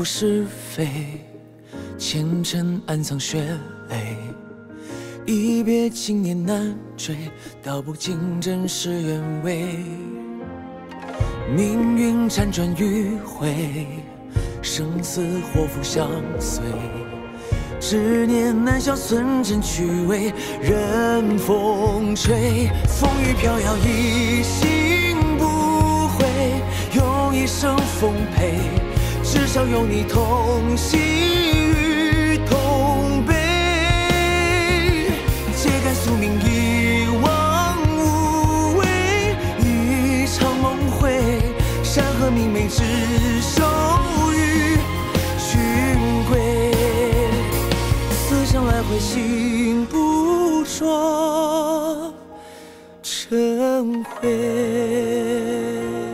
过是非，前尘暗藏血泪。一别经年难追，道不尽真实原委。命运辗转迂回，生死祸福相随。执念难消，寸真去伪，任风吹。风雨飘摇，一心不悔，用一生奉陪。至少有你同喜与同悲。揭竿宿命，一往无为，一场梦回。山河明媚，执手与寻归。思想来回，心不说成灰。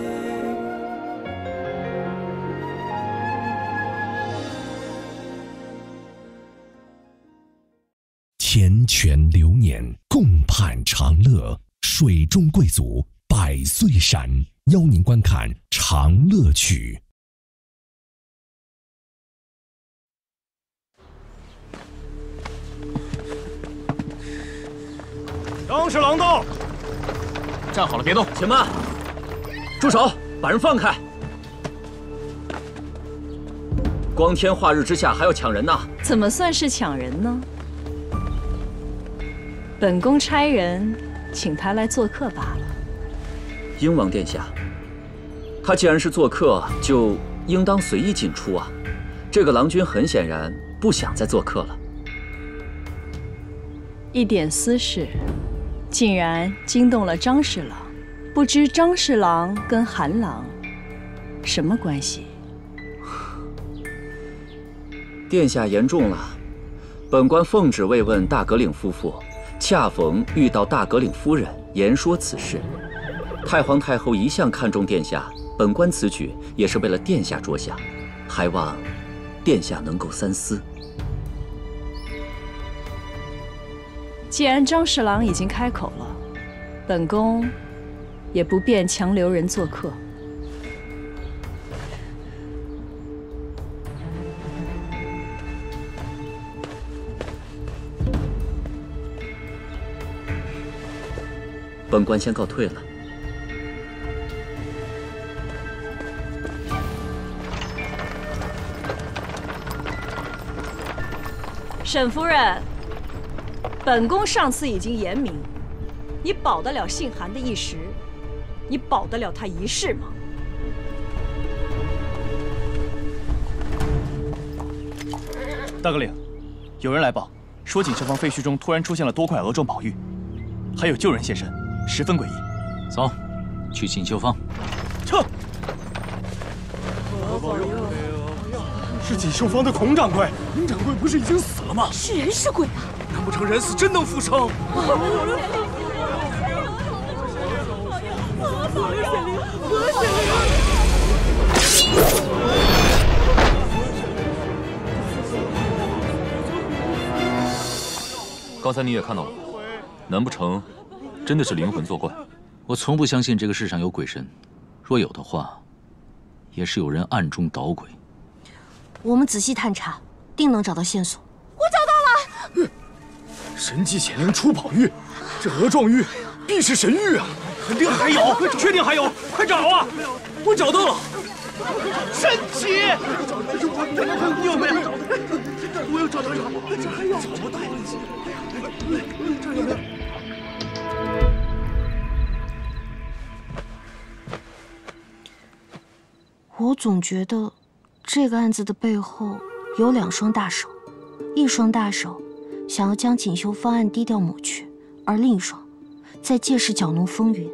天泉流年，共盼长乐。水中贵族，百岁山，邀您观看《长乐曲》。 张侍郎到！ 站好了，别动！且慢！住手！把人放开！光天化日之下还要抢人呐？ 怎么算是抢人呢？本宫差人请他来做客罢了。 英王殿下，他既然是做客，就应当随意进出啊。这个郎君很显然不想再做客了。 一点私事，竟然惊动了张侍郎。不知张侍郎跟韩郎什么关系？ 殿下言重了。本官奉旨慰问大葛岭夫妇，恰逢遇到大葛岭夫人，言说此事。太皇太后一向看重殿下，本官此举也是为了殿下着想，还望殿下能够三思。 既然张侍郎已经开口了，本宫也不便强留人做客。 本官先告退了。 沈夫人，本宫上次已经言明，你保得了姓韩的一时，你保得了他一世吗？ 大葛岭，有人来报，说锦绣坊废墟中突然出现了多块额状宝玉，还有救人现身，十分诡异。 走，去锦绣坊。 撤！是锦绣坊的孔掌柜。孔掌柜不是已经死了吗？ 是人是鬼啊？ 难不成人死真能复生？ 刚才你也看到了，难不成真的是灵魂作怪？我从不相信这个世上有鬼神，若有的话，也是有人暗中捣鬼。 我们仔细探查，定能找到线索。我找到了！ 神迹显灵出宝玉，这额状玉必是神玉啊！肯定还有，确定还有，快找啊！我找到了，神奇！有没有？我又找到一个，这还有，找不到，这有没有？ 我总觉得这个案子的背后有两双大手，一双大手想要将锦绣方案低调抹去，而另一双在借势搅弄风云。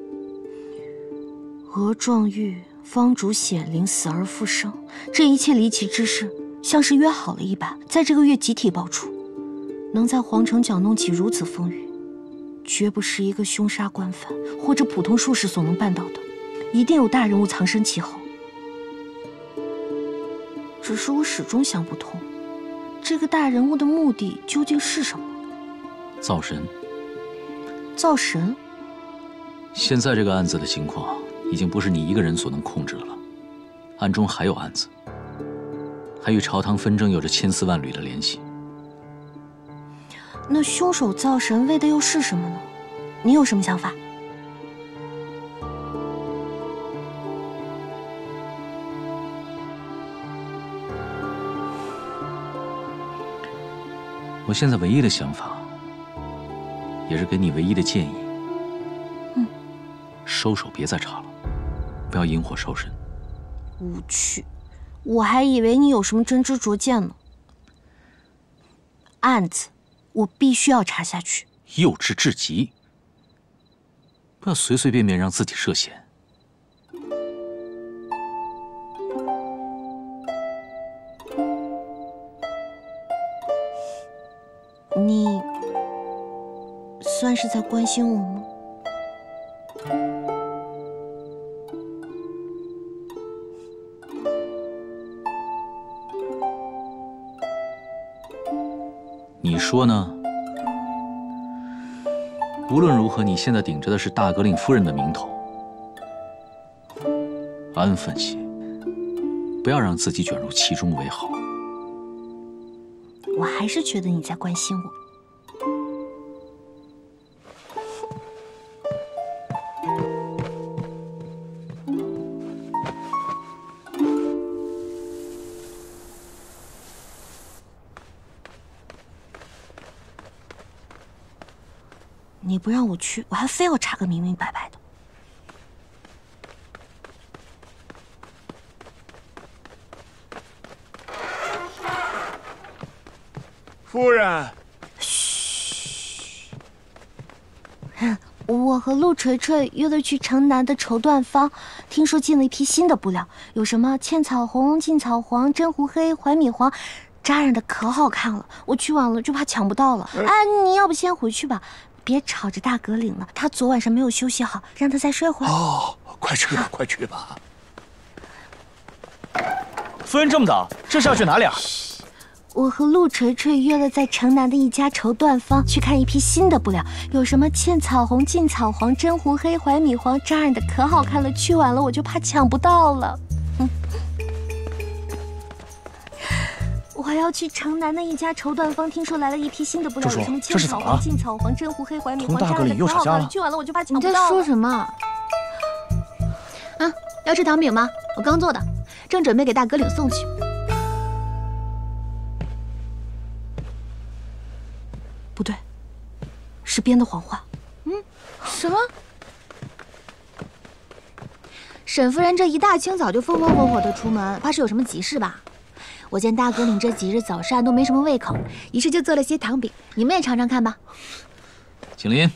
额状玉方主显灵，死而复生，这一切离奇之事，像是约好了一般，在这个月集体爆出。能在皇城搅弄起如此风云，绝不是一个凶杀官犯或者普通术士所能办到的，一定有大人物藏身其后。只是我始终想不通，这个大人物的目的究竟是什么？ 造神。 造神？ 现在这个案子的情况，已经不是你一个人所能控制的了，暗中还有案子。 还与朝堂纷争有着千丝万缕的联系。 那凶手造神为的又是什么呢？你有什么想法？ 我现在唯一的想法，也是给你唯一的建议，收手别再查了，不要引火烧身。 无趣，我还以为你有什么真知灼见呢。案子，我必须要查下去。 幼稚至极，不要随随便便让自己涉险。 你算是在关心我吗？ 你说呢？无论如何，你现在顶着的是大格令夫人的名头，安分些，不要让自己卷入其中为好。 我还是觉得你在关心我。你不让我去，我还非要查个明明白白的。 夫人， 嘘。我和陆锤锤约了去城南的绸缎坊，听说进了一批新的布料，有什么茜草红、劲草黄、真狐黑、槐米黄，扎染的可好看了。我去晚了就怕抢不到了。哎，你要不先回去吧，别吵着大格岭了。他昨晚上没有休息好，让他再睡会儿。 哦，快去吧，快去吧。夫人这么早，这是要去哪里啊？ 我和陆锤锤约了在城南的一家绸缎坊去看一批新的布料，有什么茜草红、劲草黄、真狐黑、槐米黄，扎染的可好看了。去晚了我就怕抢不到了。我要去城南的一家绸缎坊，听说来了一批新的布料，有什么茜草黄、劲草黄、真狐黑、槐米黄，扎染的可好看了。去晚了我就怕抢不到了。 你在说什么？啊，要吃糖饼吗？我刚做的，正准备给大格岭送去。 不对，是编的谎话。 什么？沈夫人这一大清早就风风火火的出门，怕是有什么急事吧？我见大格岭这几日早膳都没什么胃口，于是就做了些糖饼，你们也尝尝看吧。 景林，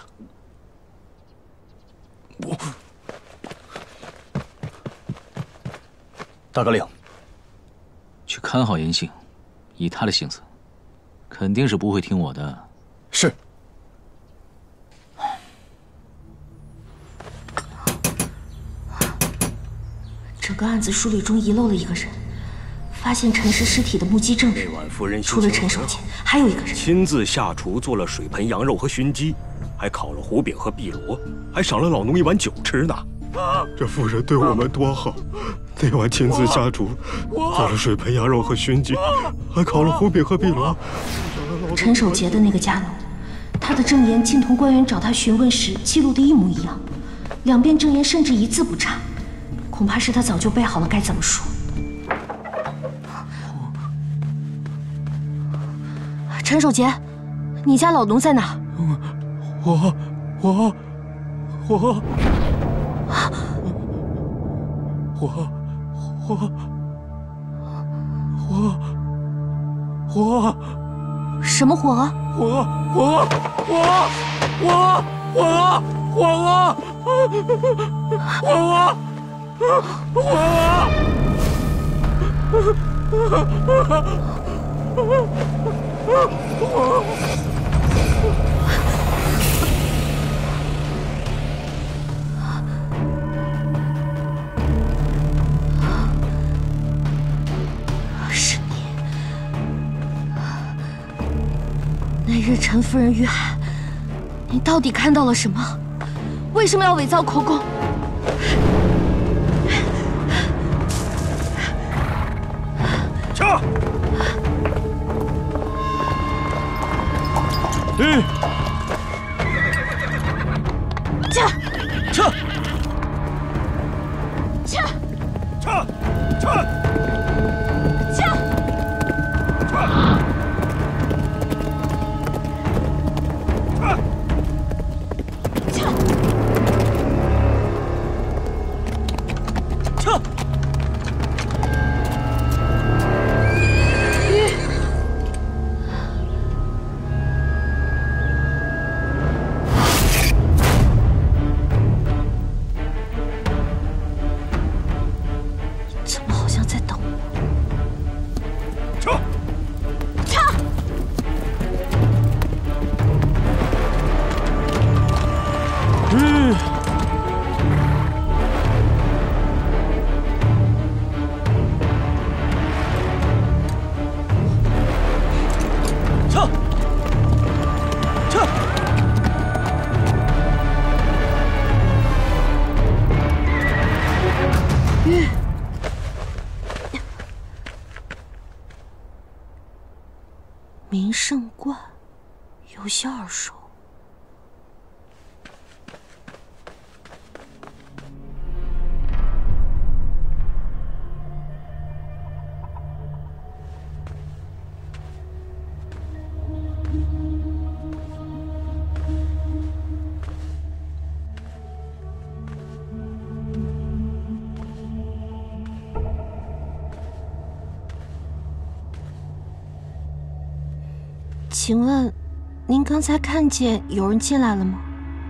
大格岭， 去看好严杏，以他的性子，肯定是不会听我的。 是。 整个案子梳理中遗漏了一个人，发现陈氏尸体的目击证人，除了陈守杰，还有一个人亲自下厨做了水盆羊肉和熏鸡，还烤了胡饼和碧螺，还赏了老农一碗酒吃呢。 这夫人对我们多好，那晚亲自下厨做了水盆羊肉和熏鸡，还烤了胡饼和碧螺。 陈守杰的那个家奴，他的证言竟同官员找他询问时记录的一模一样，两遍证言甚至一字不差，恐怕是他早就背好了该怎么说。陈守杰，你家老农在哪？什么火啊？是你！那日陈夫人遇害，你到底看到了什么？为什么要伪造口供？ 撤！ 撤！ 撤！ 撤！撤！ 撤！名胜观，有些耳熟。请问，您刚才看见有人进来了吗？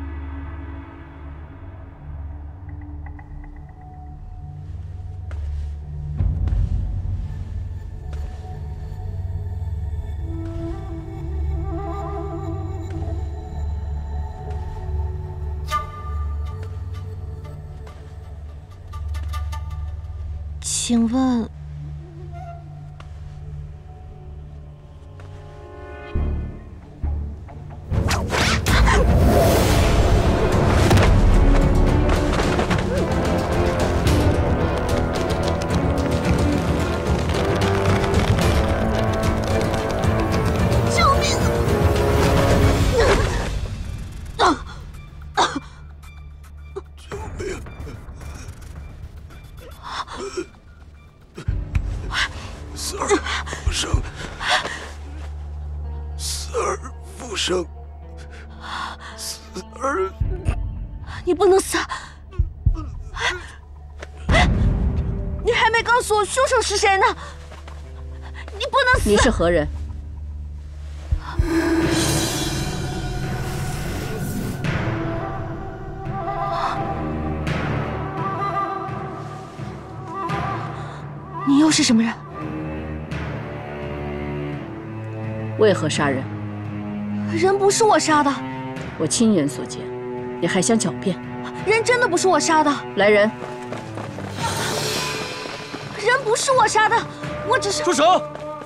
请问，救命啊！ 救命！死而复生，死而复生，死而…… 你不能死！你还没告诉我凶手是谁呢！你不能死！ 你是何人？ 你又是什么人？ 为何杀人？ 人不是我杀的， 我亲眼所见，你还想狡辩？ 人真的不是我杀的。 来人！ 人不是我杀的，我只是…… 住手！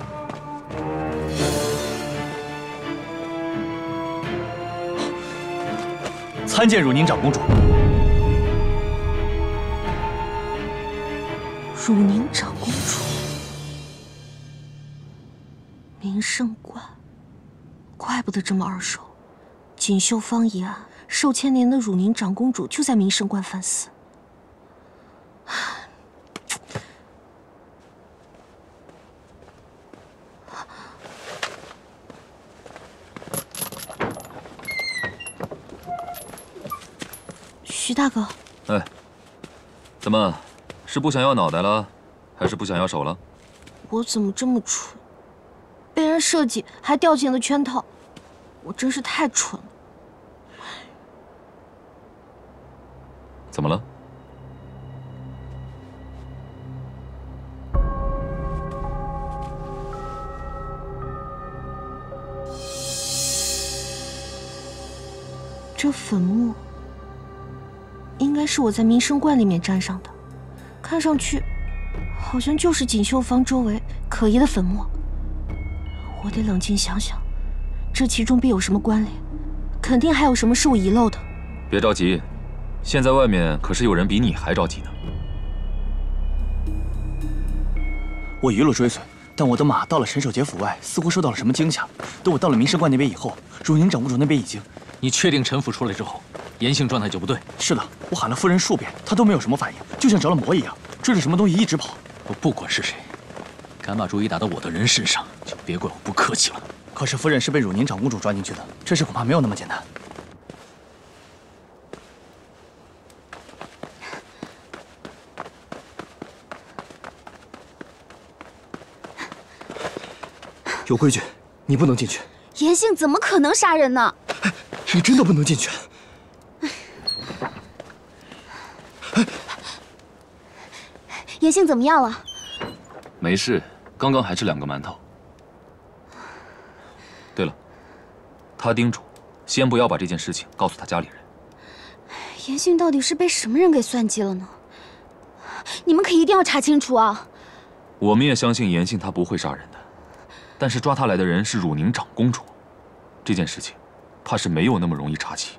参见汝宁长公主。 汝宁长公主，名胜观，怪不得这么耳熟。锦绣坊一案，受牵连的汝宁长公主就在名胜观犯死。徐大哥， 哎，怎么？是不想要脑袋了，还是不想要手了？ 我怎么这么蠢，被人设计还掉进了圈套，我真是太蠢了。 怎么了？ 这粉末应该是我在名胜观里面沾上的。看上去，好像就是锦绣坊周围可疑的粉末。我得冷静想想，这其中必有什么关联，肯定还有什么是我遗漏的。 别着急，现在外面可是有人比你还着急呢。 我一路追随，但我的马到了陈守节府外，似乎受到了什么惊吓。等我到了名胜观那边以后， 汝宁长公主那边已经。 你确定陈府出来之后，严杏状态就不对？ 是的，我喊了夫人数遍，她都没有什么反应，就像着了魔一样，追着什么东西一直跑。 我不管是谁，敢把主意打到我的人身上，就别怪我不客气了。 可是夫人是被汝宁长公主抓进去的，这事恐怕没有那么简单。有规矩，你不能进去。 严杏怎么可能杀人呢？ 你真的不能进去。 严杏怎么样了？ 没事，刚刚还吃2个馒头。对了，他叮嘱，先不要把这件事情告诉他家里人。 严杏到底是被什么人给算计了呢？你们可一定要查清楚啊！ 我们也相信严杏他不会杀人的，但是抓他来的人是汝宁长公主，这件事情怕是没有那么容易查起。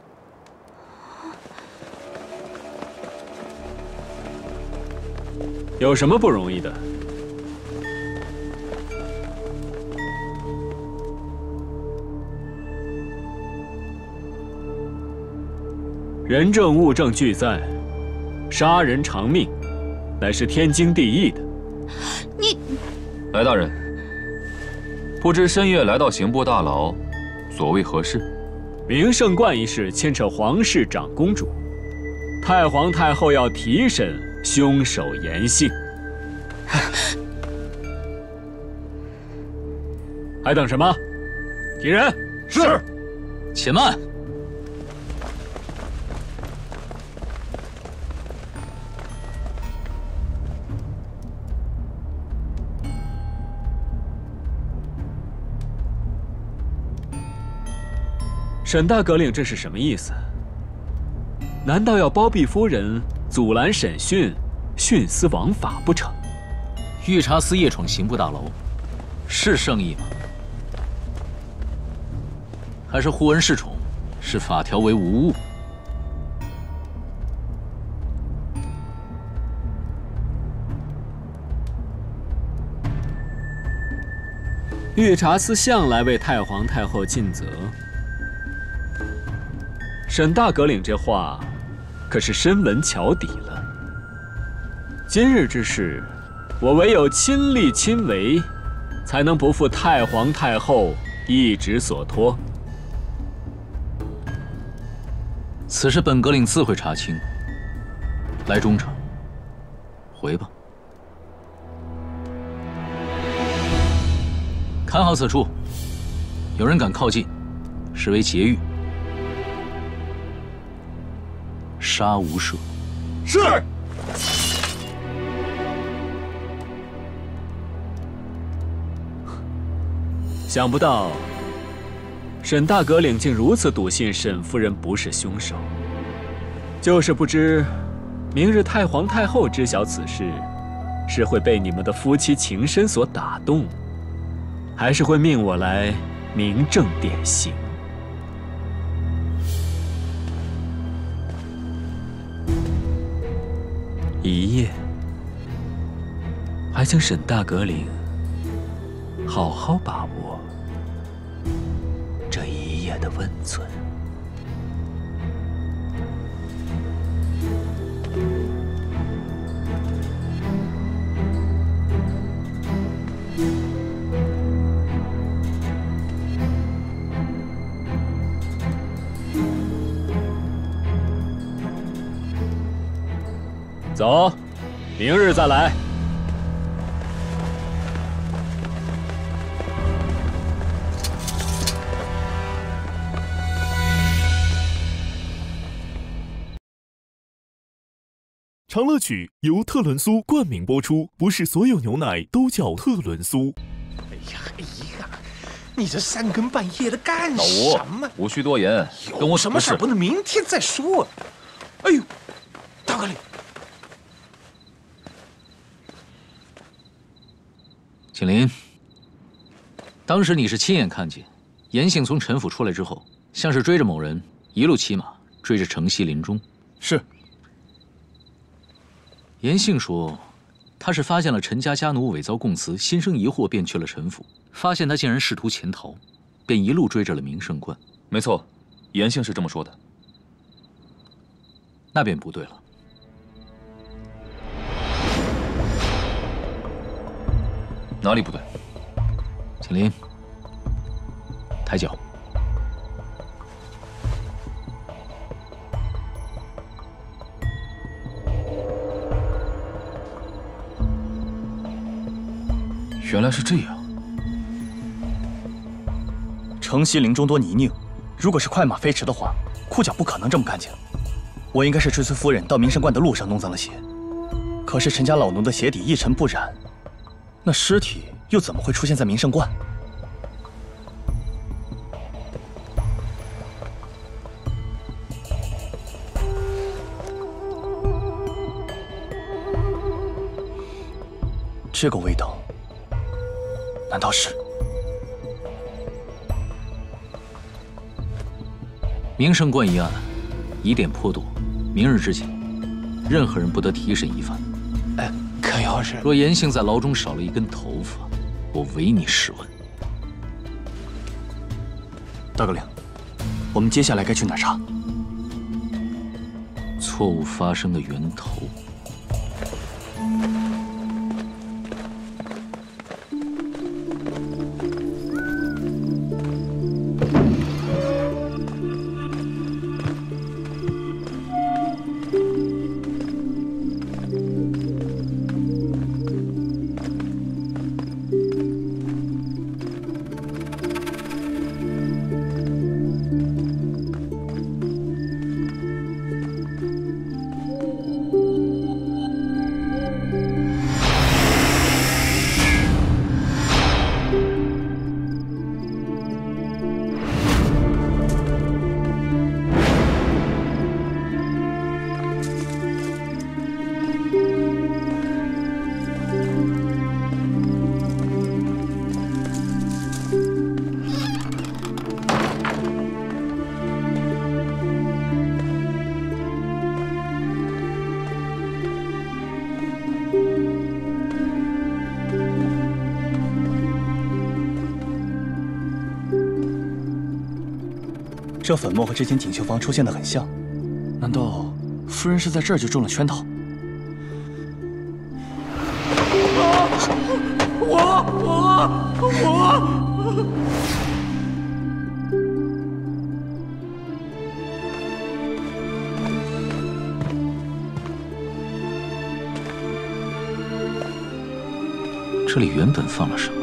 有什么不容易的？人证物证俱在，杀人偿命，乃是天经地义的。 你， 来大人，不知深夜来到刑部大牢，所谓何事？ 明圣观一事牵扯皇室长公主，太皇太后要提审凶手严杏。还等什么？提人。 是。且慢。 沈大阁令这是什么意思？难道要包庇夫人，阻拦审讯，徇私枉法不成？ 御茶司夜闯刑部大楼，是圣意吗？还是忽恩恃宠，视法条为无物？ 御茶司向来为太皇太后尽责。沈大阁领这话，可是深闻桥底了。今日之事，我唯有亲力亲为，才能不负太皇太后一职所托。 此事本阁领自会查清。来中丞，回吧。看好此处，有人敢靠近，视为劫狱。杀无赦。 是。 想不到，沈大阁领竟如此笃信沈夫人不是凶手。就是不知，明日太皇太后知晓此事，是会被你们的夫妻情深所打动，还是会命我来明正典刑？一夜，还请沈大阁领好好把握这一夜的温存。走，明日再来。 长乐曲由特仑苏冠名播出，不是所有牛奶都叫特仑苏。 哎呀，你这3更半夜的干什么？ 无需多言，跟我什么事不能明天再说？哎呦，大阁领。 景林，当时你是亲眼看见严杏从陈府出来之后，像是追着某人，一路骑马追着城西林中。 是。 严杏说，他是发现了陈家家奴伪造供词，心生疑惑，便去了陈府，发现他竟然试图潜逃，便一路追着了明圣观。 没错，严姓是这么说的。 那便不对了。哪里不对？景林，抬脚。原来是这样。 城西林中多泥泞，如果是快马飞驰的话，裤脚不可能这么干净。我应该是追随夫人到明神观的路上弄脏了鞋，可是陈家老奴的鞋底一尘不染，那尸体又怎么会出现在明神观？这个味道，难道是？ 明神观一案，疑点颇多，明日之前，任何人不得提审一番。 可要是若严姓在牢中少了一根头发，我唯你是问。 大哥领，我们接下来该去哪儿查？ 错误发生的源头。 这粉末和之前锦绣坊出现的很像，难道夫人是在这儿就中了圈套？ 这里原本放了什么？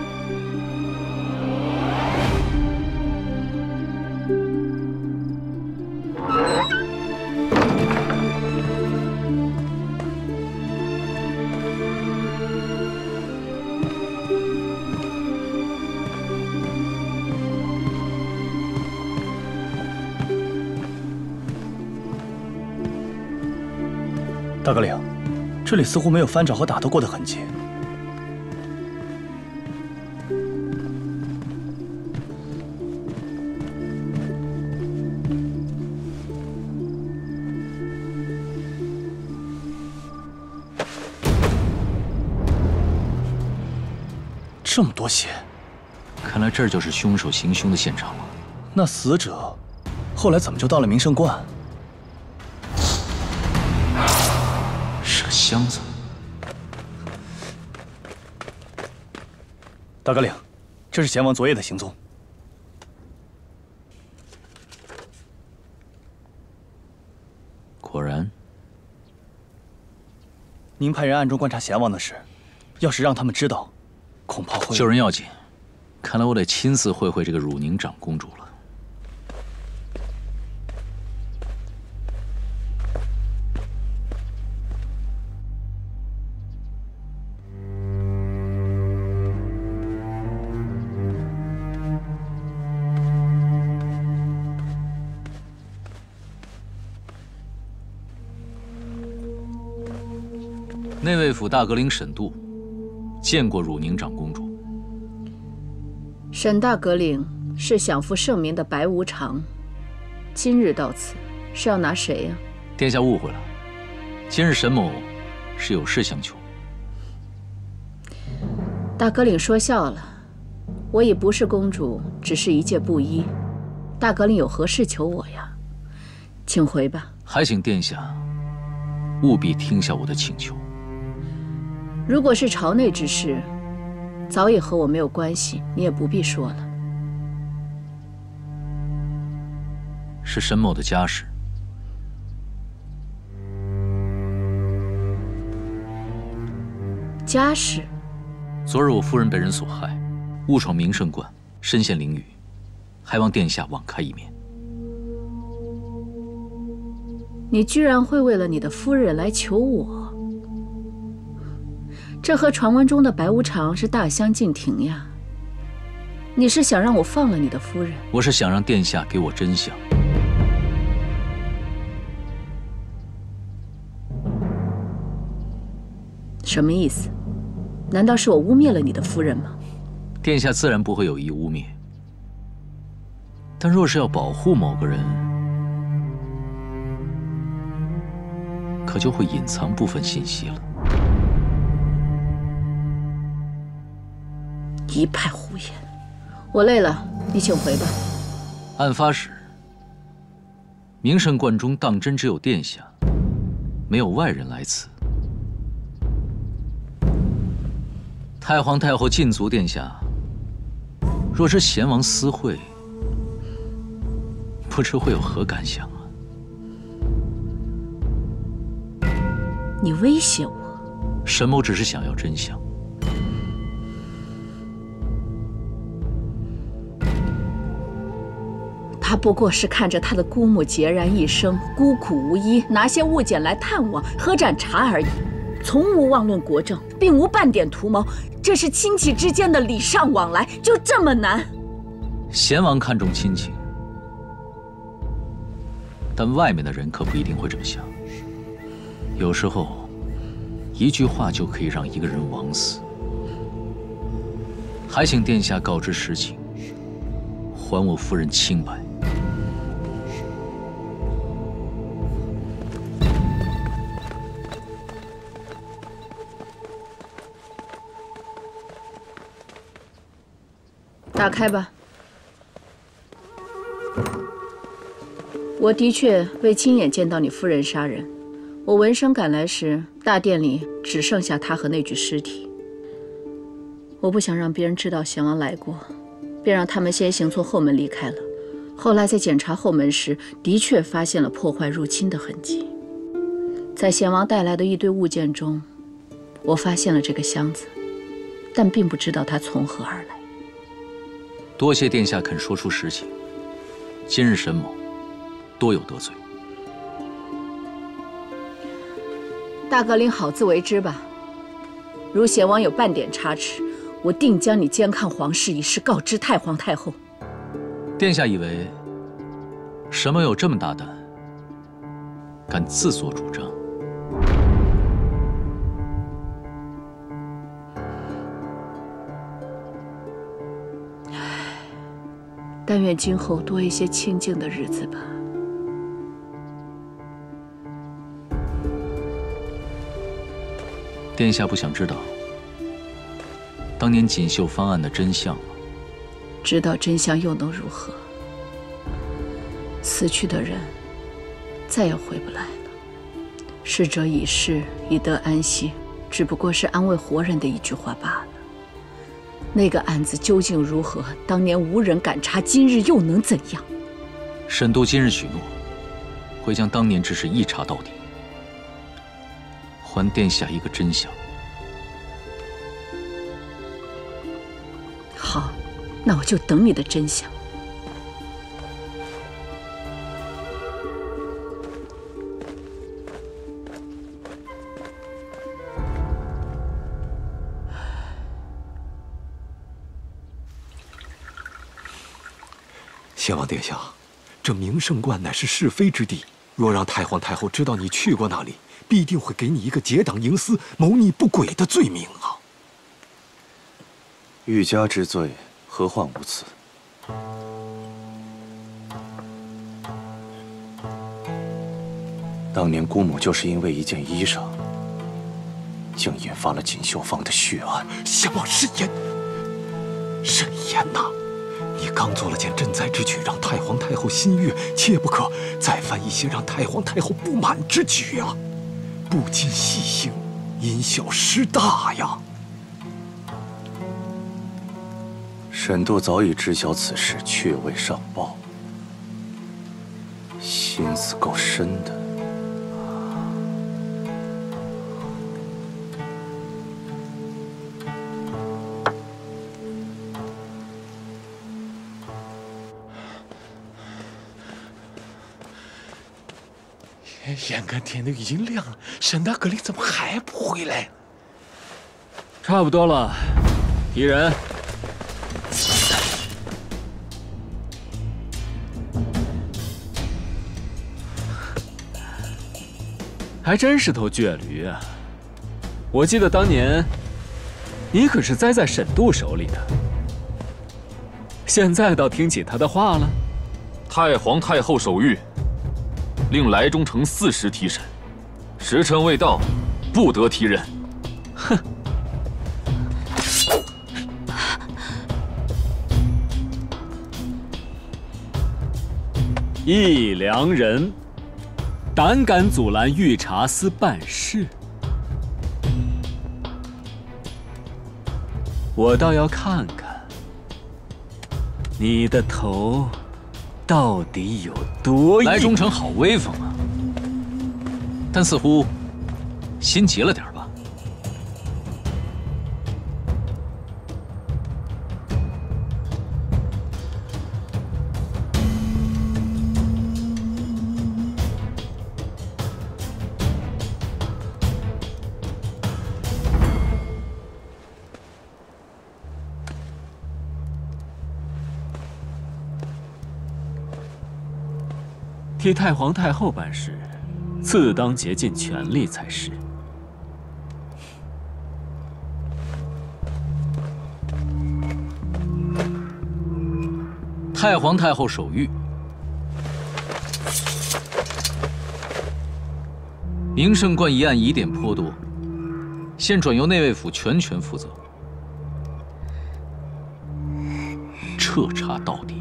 大哥领，这里似乎没有翻找和打斗过的痕迹。这么多血， 看来这儿就是凶手行凶的现场了。 那死者后来怎么就到了明圣观？ 是个箱子。 大哥领，这是贤王昨夜的行踪。 果然。 您派人暗中观察贤王的事，要是让他们知道，恐怕会…… 救人要紧，看来我得亲自会会这个汝宁长公主了。内卫府大阁领沈度见过汝宁长公主。 沈大阁领是享负盛名的白无常，今日到此是要拿谁呀？ 殿下误会了，今日沈某是有事相求。 大阁领说笑了，我已不是公主，只是一介布衣， 大格令有何事求我呀？请回吧。 还请殿下务必听下我的请求。 如果是朝内之事，早已和我没有关系，你也不必说了。 是沈某的家事。 家事？ 昨日我夫人被人所害，误闯明圣观，身陷囹圄，还望殿下网开一面。 你居然会为了你的夫人来求我？这和传闻中的白无常是大相径庭呀！你是想让我放了你的夫人？ 我是想让殿下给我真相。 什么意思？难道是我污蔑了你的夫人吗？ 殿下自然不会有意污蔑，但若是要保护某个人，可就会隐藏部分信息了。 一派胡言！我累了，你请回吧。 案发时，明圣观中当真只有殿下，没有外人来此。太皇太后禁足殿下，若知贤王私会，不知会有何感想啊？ 你威胁我？ 沈某只是想要真相。 他不过是看着他的姑母孑然一身，孤苦无依，拿些物件来探望，喝盏茶而已，从无妄论国政，并无半点图谋。这是亲戚之间的礼尚往来，就这么难？ 贤王看重亲情，但外面的人可不一定会这么想。有时候，一句话就可以让一个人枉死。还请殿下告知实情，还我夫人清白。 打开吧。我的确未亲眼见到你夫人杀人。我闻声赶来时，大殿里只剩下她和那具尸体。我不想让别人知道贤王来过，便让他们先行从后门离开了。后来在检查后门时，的确发现了破坏入侵的痕迹。在贤王带来的一堆物件中，我发现了这个箱子，但并不知道它从何而来。 多谢殿下肯说出实情。今日沈某多有得罪。 大格令好自为之吧。如贤王有半点差池，我定将你监看皇室一事告知太皇太后。 殿下以为沈某有这么大胆，敢自作主张？ 但愿今后多一些清静的日子吧。 殿下不想知道当年锦绣方案的真相吗？ 知道真相又能如何？死去的人再也回不来了。逝者已逝，已得安息，只不过是安慰活人的一句话罢了。那个案子究竟如何？当年无人敢查，今日又能怎样？ 沈都今日许诺，会将当年之事一查到底，还殿下一个真相。 好，那我就等你的真相。 先王殿下，这明圣观乃是是非之地，若让太皇太后知道你去过那里，必定会给你一个结党营私、谋逆不轨的罪名啊！ 欲加之罪，何患无辞？当年姑母就是因为一件衣裳，竟引发了锦绣坊的血案。 先王慎言，慎言呐！你刚做了件赈灾之举，让太太皇太后心悦，切不可再犯一些让太皇太后不满之举啊！不禁细行，因小失大呀。 沈度早已知晓此事，却未上报，心思够深的。 眼看天都已经亮了，沈大阁领怎么还不回来？ 差不多了，提人。还真是头倔驴啊！我记得当年你可是栽在沈度手里的，现在倒听起他的话了。 太皇太后手谕。 令来中丞4时提审，时辰未到，不得提人。 哼！一良人，胆敢阻拦御茶司办事，我倒要看看你的头。 到底有多硬？ 来中丞好威风啊，但似乎心急了点吧？ 替太皇太后办事，自当竭尽全力才是。 太皇太后手谕：明圣观一案疑点颇多，现转由内卫府全权负责，彻查到底。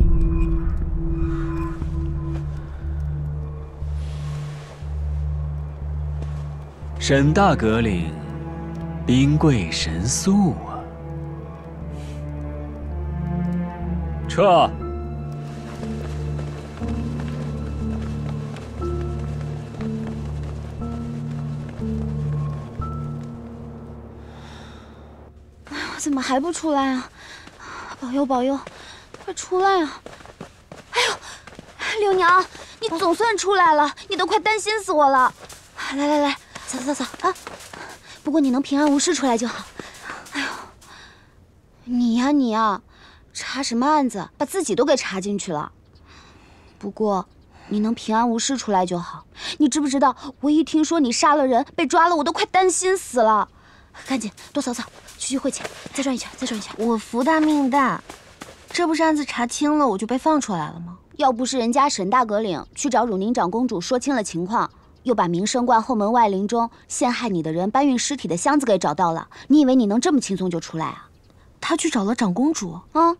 沈大阁领，兵贵神速啊！撤！ 哎呦，怎么还不出来啊？保佑保佑，快出来啊！哎呦，六娘，你总算出来了，你都快担心死我了。来来来。 走啊！不过你能平安无事出来就好。哎呦，你呀，查什么案子，把自己都给查进去了。不过你能平安无事出来就好。你知不知道，我一听说你杀了人，被抓了，我都快担心死了。赶紧多扫扫，去会去，再转一圈，再转一圈。 我福大命大，这不是案子查清了，我就被放出来了吗？ 要不是人家沈大阁领去找汝宁长公主说清了情况。 又把明圣观后门外林中陷害你的人搬运尸体的箱子给找到了，你以为你能这么轻松就出来啊？ 他去找了长公主。 啊？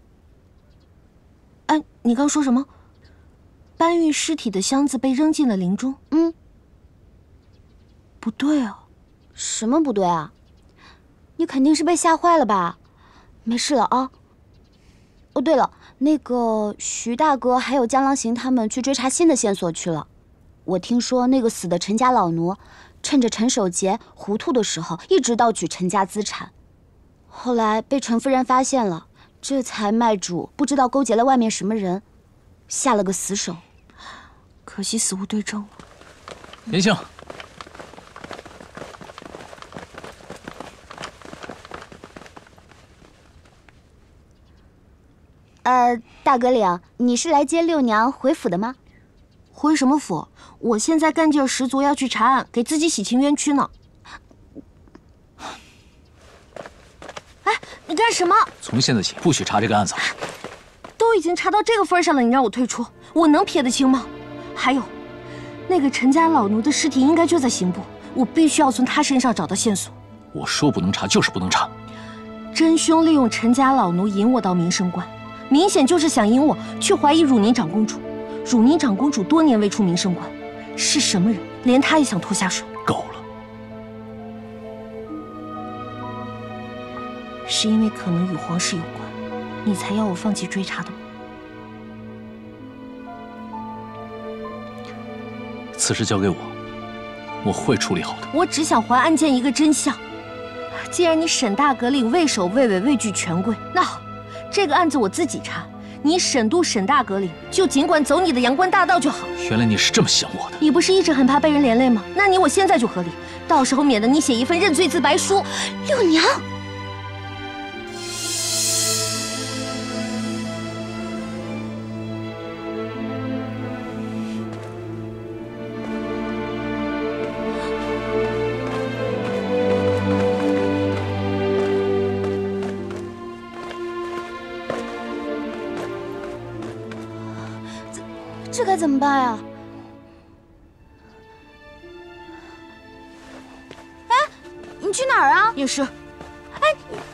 哎，你刚说什么？搬运尸体的箱子被扔进了林中？ 嗯。 不对啊。 什么不对啊？你肯定是被吓坏了吧？没事了啊。哦，对了，那个徐大哥还有江郎行他们去追查新的线索去了。 我听说那个死的陈家老奴，趁着陈守节糊涂的时候，一直盗取陈家资产，后来被陈夫人发现了，这才卖主不知道勾结了外面什么人，下了个死手。 可惜死无对证了。 严姓， 大阁领，你是来接六娘回府的吗？ 回什么府？我现在干劲十足，要去查案，给自己洗清冤屈呢。哎，你干什么？ 从现在起不许查这个案子了。 都已经查到这个份上了，你让我退出，我能撇得清吗？还有，那个陈家老奴的尸体应该就在刑部，我必须要从他身上找到线索。 我说不能查就是不能查。 真凶利用陈家老奴引我到明圣观， 明显就是想引我去怀疑汝宁长公主。汝宁长公主多年未出名胜观，是什么人，连她也想拖下水？ 够了。 是因为可能与皇室有关，你才要我放弃追查的吗？ 此事交给我，我会处理好的。 我只想还案件一个真相。既然你沈大阁领畏首畏尾畏惧权贵，那好，这个案子我自己查，你沈都沈大阁领就尽管走你的阳关大道就好。 原来你是这么想我的。 你不是一直很怕被人连累吗？那我现在就和离，到时候免得你写一份认罪自白书。 六娘。这该怎么办呀？哎，你去哪儿啊？ 也是。 哎，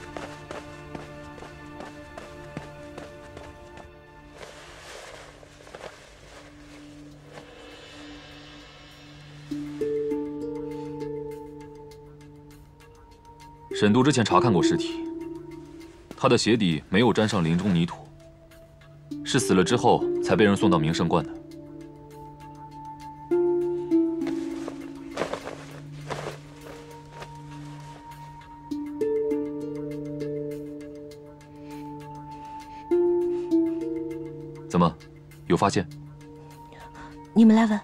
沈都之前查看过尸体，他的鞋底没有沾上林中泥土，是死了之后才被人送到明圣观的。怎么，有发现？ 你们来闻。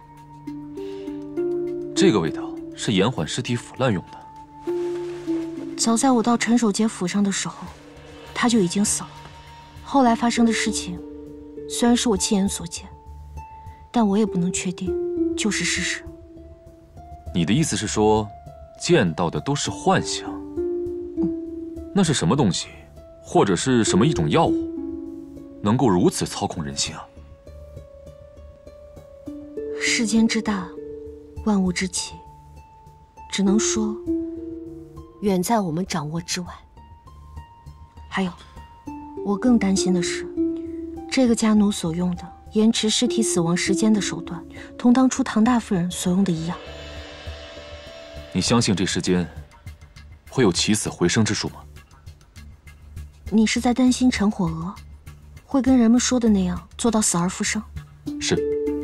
这个味道是延缓尸体腐烂用的。 早在我到陈守节府上的时候，他就已经死了。后来发生的事情，虽然是我亲眼所见，但我也不能确定就是事实。 你的意思是说，见到的都是幻象？那是什么东西，或者是什么一种药物，能够如此操控人心啊？ 世间之大，万物之奇，只能说远在我们掌握之外。还有，我更担心的是，这个家奴所用的延迟尸体死亡时间的手段，同当初唐大夫人所用的一样。 你相信这世间会有起死回生之术吗？ 你是在担心陈火娥会跟人们说的那样做到死而复生？ 是。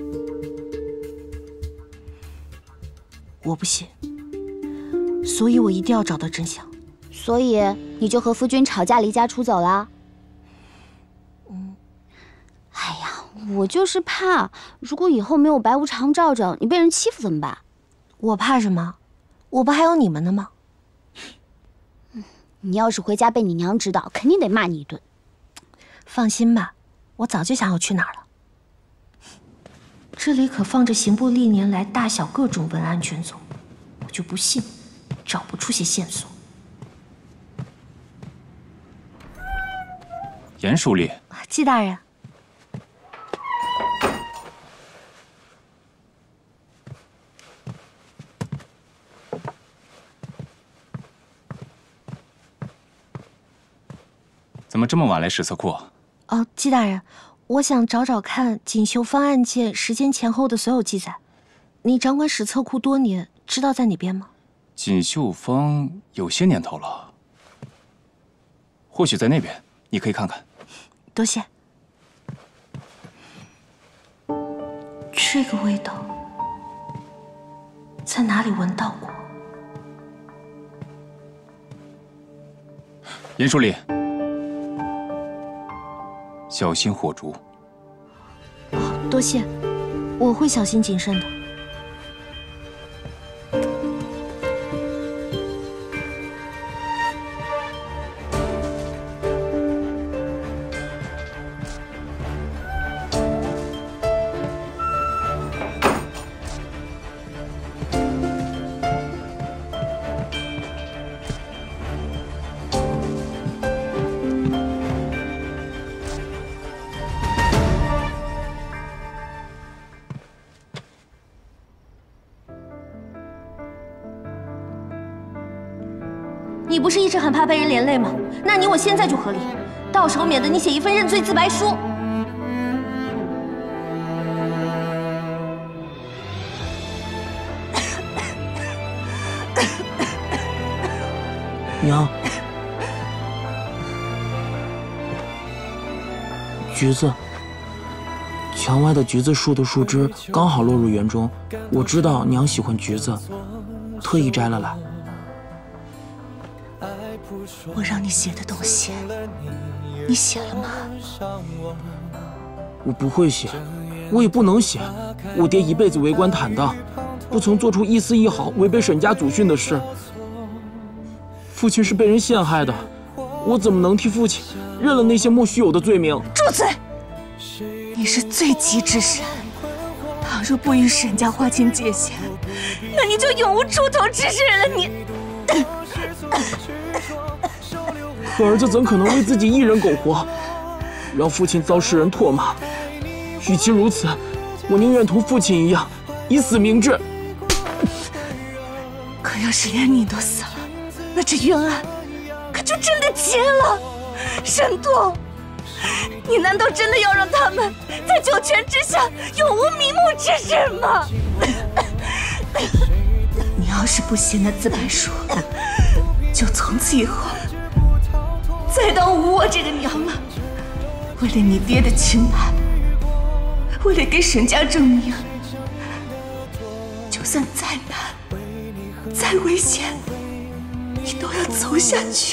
我不信，所以我一定要找到真相。 所以你就和夫君吵架离家出走了？哎呀，我就是怕，如果以后没有白无常罩着，你被人欺负怎么办？ 我怕什么？我不还有你们呢吗？ 你要是回家被你娘知道，肯定得骂你一顿。 放心吧，我早就想要去哪儿了。这里可放着刑部历年来大小各种文案卷宗，我就不信找不出些线索。 严书吏， 季大人， 怎么这么晚来史册库？ 哦，季大人，我想找找看锦绣坊案件时间前后的所有记载。你掌管史册库多年，知道在哪边吗？ 锦绣坊有些年头了，或许在那边，你可以看看。 多谢。这个味道在哪里闻到过？ 严书吏，小心火烛。 多谢，我会小心谨慎的。你不是一直很怕被人连累吗？那我现在就和离， 到时候免得你写一份认罪自白书。 娘，橘子，墙外的橘子树的树枝刚好落入园中，我知道娘喜欢橘子，特意摘了来。 我让你写的东西，你写了吗？ 我不会写，我也不能写。我爹一辈子为官坦荡，不曾做出一丝一毫违背沈家祖训的事。父亲是被人陷害的，我怎么能替父亲认了那些莫须有的罪名？ 住嘴！你是罪极之身，倘若不与沈家划清界限，那你就永无出头之日了。你， 可儿子怎可能为自己一人苟活，让父亲遭世人唾骂？与其如此，我宁愿同父亲一样，以死明志。 可要是连你都死了，那这冤案可就真的结了。沈度，你难道真的要让他们在九泉之下永无瞑目之日吗？你要是不写那自白书，就从此以后再当无我这个娘了。为了你爹的清白，为了给沈家证明，就算再难再危险，你都要走下去。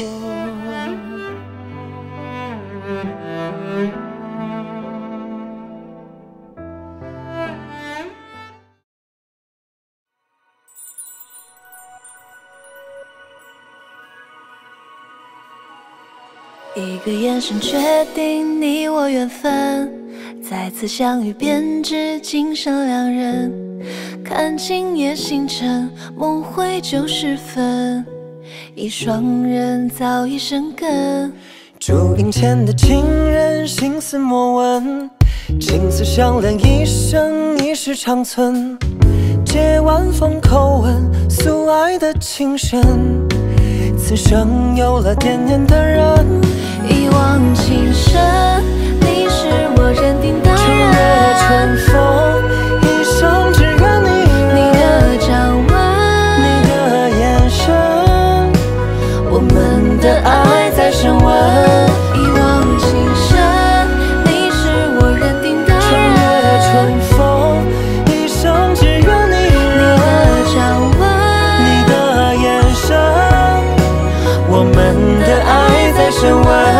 一个眼神决定你我缘分，再次相遇便知今生两人。看今夜星辰，梦回90分，一双人早已生根。 竹林前的情人，心思莫问，青丝相恋一生，一世长存。借晚风口吻，诉爱的情深，此生有了惦念的人。 一往情深，你是我认定的人。秋月春风，一生只愿你的掌纹，你的眼神，我们的爱在升温。一往情深，你是我认定的人。秋月春风，一生只愿你的掌纹，你的眼神，我们的爱在升温。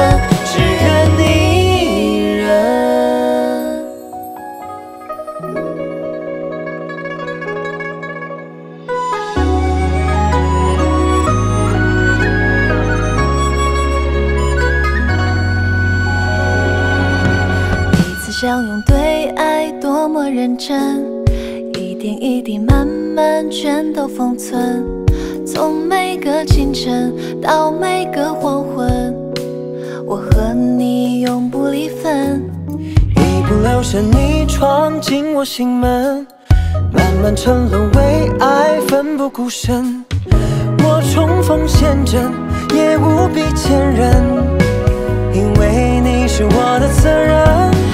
相拥对爱多么认真，一点一滴慢慢全都封存。从每个清晨到每个黄昏，我和你永不离分。 一不留神你闯进我心门，慢慢沉沦为爱奋不顾身。我冲锋陷阵也无比坚韧，因为你是我的责任。